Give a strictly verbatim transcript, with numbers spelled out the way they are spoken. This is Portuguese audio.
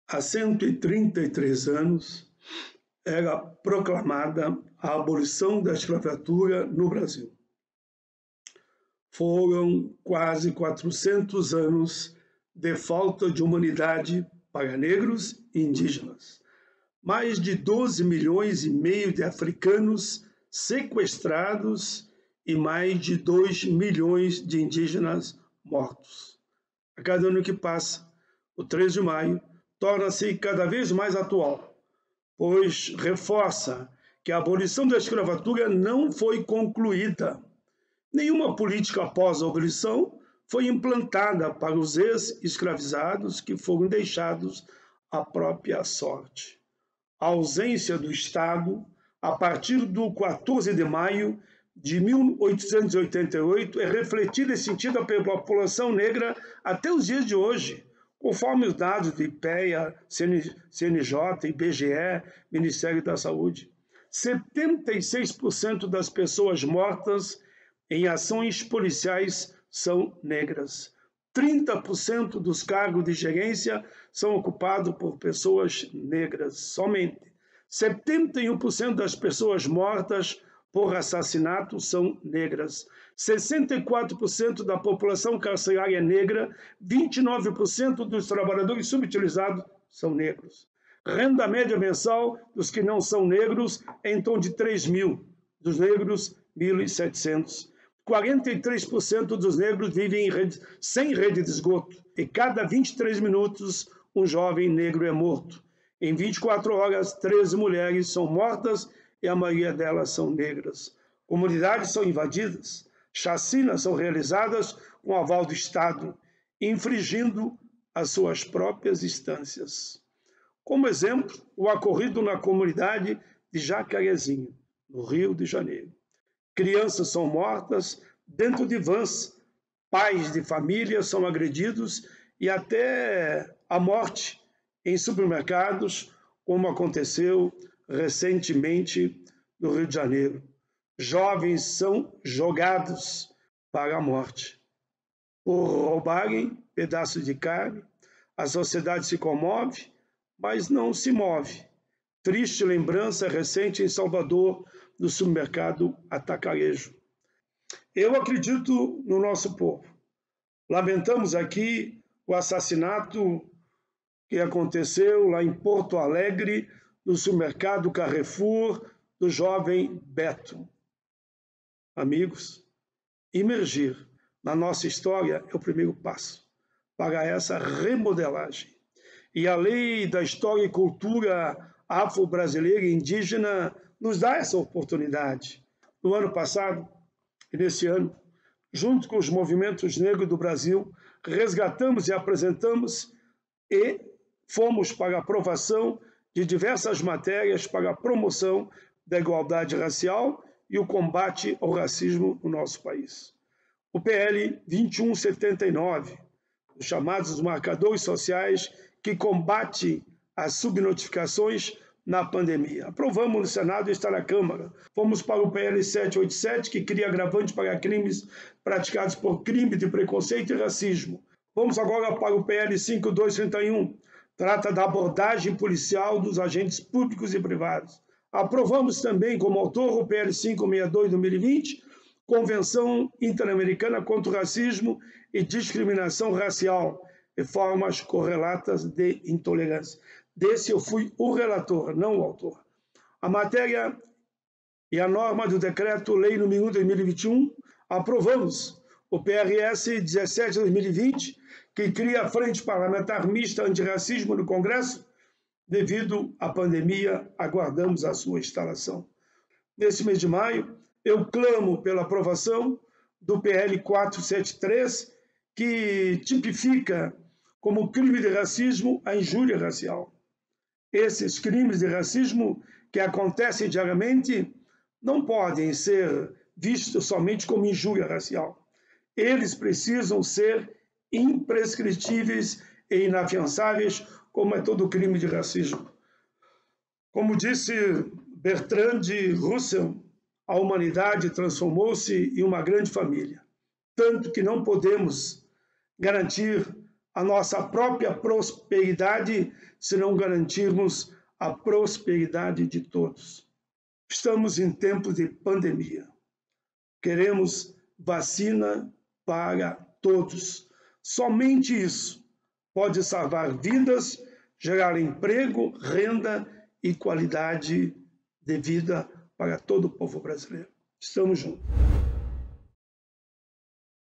Há cento e trinta e três anos era proclamada a abolição da escravatura no Brasil. Foram quase quatrocentos anos de falta de humanidade para negros e indígenas. Mais de doze milhões e meio de africanos sequestrados e mais de dois milhões de indígenas mortos. A cada ano que passa, o três de maio torna-se cada vez mais atual, pois reforça que a abolição da escravatura não foi concluída. Nenhuma política após a abolição foi implantada para os ex-escravizados que foram deixados à própria sorte. A ausência do Estado, a partir do quatorze de maio de mil oitocentos e oitenta e oito, é refletida e sentida pela população negra até os dias de hoje, conforme os dados do IPEA, C N J, I B G E, Ministério da Saúde. setenta e seis por cento das pessoas mortas em ações policiais são negras. trinta por cento dos cargos de gerência são ocupados por pessoas negras somente. setenta e um por cento das pessoas mortas por assassinato são negras. sessenta e quatro por cento da população carcerária é negra, vinte e nove por cento dos trabalhadores subutilizados são negros. Renda média mensal dos que não são negros é em torno de três mil, dos negros, mil e setecentos. quarenta e três por cento dos negros vivem em rede, sem rede de esgoto, e cada vinte e três minutos um jovem negro é morto. Em vinte e quatro horas, treze mulheres são mortas e a maioria delas são negras. Comunidades são invadidas, chacinas são realizadas com aval do Estado, infringindo as suas próprias instâncias. Como exemplo, o ocorrido na comunidade de Jacarezinho, no Rio de Janeiro. Crianças são mortas dentro de vans, pais de família são agredidos e até a morte em supermercados, como aconteceu recentemente no Rio de Janeiro. Jovens são jogados para a morte. Por roubarem pedaços de carne, a sociedade se comove, mas não se move. Triste lembrança recente em Salvador, do supermercado Atacarejo. Eu acredito no nosso povo. Lamentamos aqui o assassinato que aconteceu lá em Porto Alegre, no supermercado Carrefour, do jovem Beto. Amigos, imergir na nossa história é o primeiro passo para essa remodelagem. E a Lei da História e Cultura Afro-Brasileira e Indígena nos dá essa oportunidade. No ano passado e nesse ano, junto com os movimentos negros do Brasil, resgatamos e apresentamos e fomos para a aprovação de diversas matérias para a promoção da igualdade racial e o combate ao racismo no nosso país. O P L vinte e um setenta e nove, os chamados marcadores sociais que combate as subnotificações na pandemia. Aprovamos no Senado e está na Câmara. Fomos para o P L setecentos e oitenta e sete, que cria agravante para crimes praticados por crime de preconceito e racismo. Vamos agora para o P L cinco mil duzentos e trinta e um, trata da abordagem policial dos agentes públicos e privados. Aprovamos também, como autor, o P L quinhentos e sessenta e dois de dois mil e vinte, Convenção Interamericana contra o Racismo e Discriminação Racial e formas correlatas de intolerância. Desse eu fui o relator, não o autor. A matéria e a norma do Decreto-Lei número um de dois mil e vinte e um, aprovamos o P R S dezessete de dois mil e vinte, que cria a Frente Parlamentar Mista Antirracismo no Congresso. Devido à pandemia, aguardamos a sua instalação. Nesse mês de maio, eu clamo pela aprovação do P L quatrocentos e setenta e três, que tipifica como crime de racismo a injúria racial. Esses crimes de racismo que acontecem diariamente não podem ser vistos somente como injúria racial. Eles precisam ser imprescritíveis e inafiançáveis, como é todo crime de racismo. Como disse Bertrand Russell, a humanidade transformou-se em uma grande família, tanto que não podemos garantir a nossa própria prosperidade se não garantirmos a prosperidade de todos. Estamos em tempos de pandemia. Queremos vacina para todos. Somente isso pode salvar vidas, gerar emprego, renda e qualidade de vida para todo o povo brasileiro. Estamos juntos.